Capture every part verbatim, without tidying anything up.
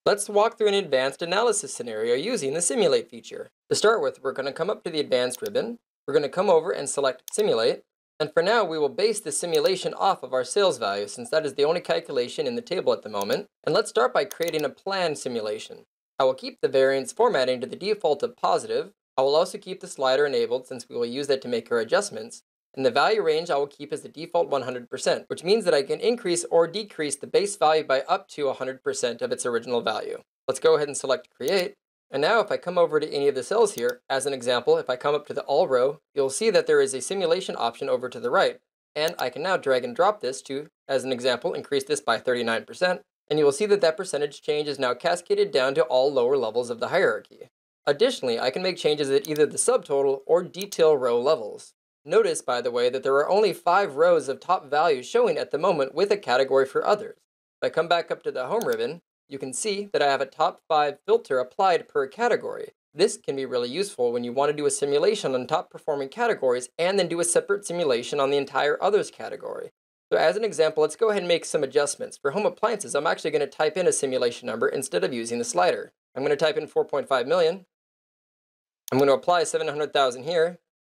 Let's walk through an advanced analysis scenario using the Simulate feature. To start with, we're going to come up to the Advanced ribbon. We're going to come over and select Simulate. And for now, we will base the simulation off of our sales value, since that is the only calculation in the table at the moment. And let's start by creating a plan simulation. I will keep the variance formatting to the default of positive. I will also keep the slider enabled, since we will use that to make our adjustments. And the value range I will keep as the default one hundred percent, which means that I can increase or decrease the base value by up to one hundred percent of its original value. Let's go ahead and select Create. And now if I come over to any of the cells here, as an example, if I come up to the All row, you'll see that there is a simulation option over to the right. And I can now drag and drop this to, as an example, increase this by thirty-nine percent. And you will see that that percentage change is now cascaded down to all lower levels of the hierarchy. Additionally, I can make changes at either the subtotal or detail row levels. Notice, by the way, that there are only five rows of top values showing at the moment with a category for others. If I come back up to the Home ribbon, you can see that I have a top five filter applied per category. This can be really useful when you want to do a simulation on top performing categories and then do a separate simulation on the entire others category. So as an example, let's go ahead and make some adjustments. For home appliances, I'm actually going to type in a simulation number instead of using the slider. I'm going to type in four point five million. I'm going to apply seven hundred thousand here.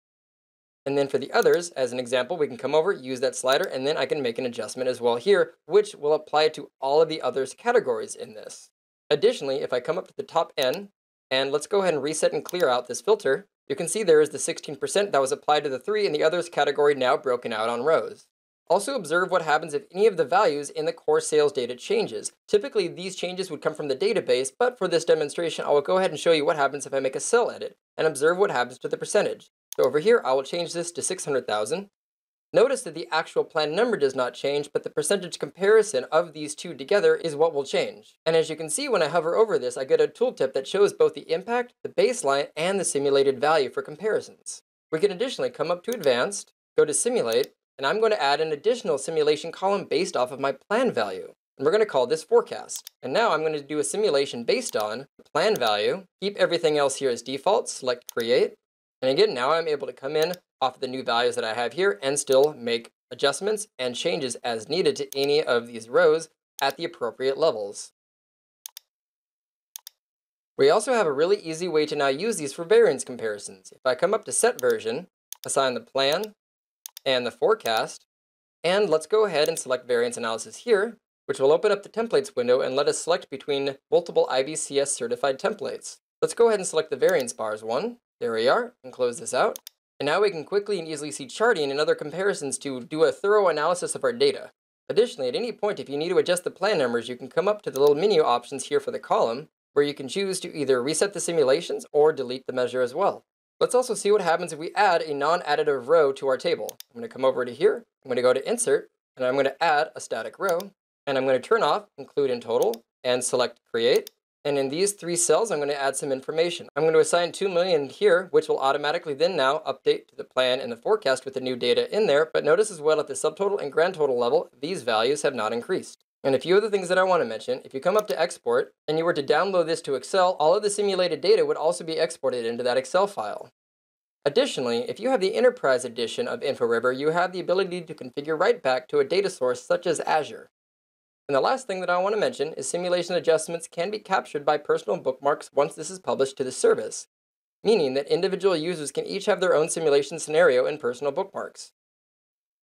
And then for the others, as an example, we can come over, use that slider, and then I can make an adjustment as well here, which will apply to all of the others categories in this. Additionally, if I come up to the top N, and let's go ahead and reset and clear out this filter, you can see there is the sixteen percent that was applied to the three in the others category now broken out on rows. Also observe what happens if any of the values in the core sales data changes. Typically, these changes would come from the database, but for this demonstration, I will go ahead and show you what happens if I make a cell edit, and observe what happens to the percentage. So over here, I will change this to six hundred thousand. Notice that the actual plan number does not change, but the percentage comparison of these two together is what will change. And as you can see, when I hover over this, I get a tooltip that shows both the impact, the baseline, and the simulated value for comparisons. We can additionally come up to Advanced, go to Simulate, and I'm going to add an additional simulation column based off of my plan value. And we're going to call this Forecast. And now I'm going to do a simulation based on the plan value, keep everything else here as default, select Create. And again, now I'm able to come in off of the new values that I have here and still make adjustments and changes as needed to any of these rows at the appropriate levels. We also have a really easy way to now use these for variance comparisons. If I come up to Set Version, assign the plan and the forecast, and let's go ahead and select Variance Analysis here, which will open up the Templates window and let us select between multiple I B C S certified templates. Let's go ahead and select the variance bars one. There we are, and close this out. And now we can quickly and easily see charting and other comparisons to do a thorough analysis of our data. Additionally, at any point, if you need to adjust the plan numbers, you can come up to the little menu options here for the column, where you can choose to either reset the simulations or delete the measure as well. Let's also see what happens if we add a non-additive row to our table. I'm going to come over to here, I'm going to go to Insert, and I'm going to add a static row, and I'm going to turn off Include in Total, and select Create. And in these three cells, I'm going to add some information. I'm going to assign two million here, which will automatically then now update to the plan and the forecast with the new data in there. But notice as well at the subtotal and grand total level, these values have not increased. And a few other things that I want to mention, if you come up to Export and you were to download this to Excel, all of the simulated data would also be exported into that Excel file. Additionally, if you have the Enterprise edition of Inforiver, you have the ability to configure right back to a data source such as Azure. And the last thing that I want to mention is simulation adjustments can be captured by personal bookmarks once this is published to the service, meaning that individual users can each have their own simulation scenario in personal bookmarks.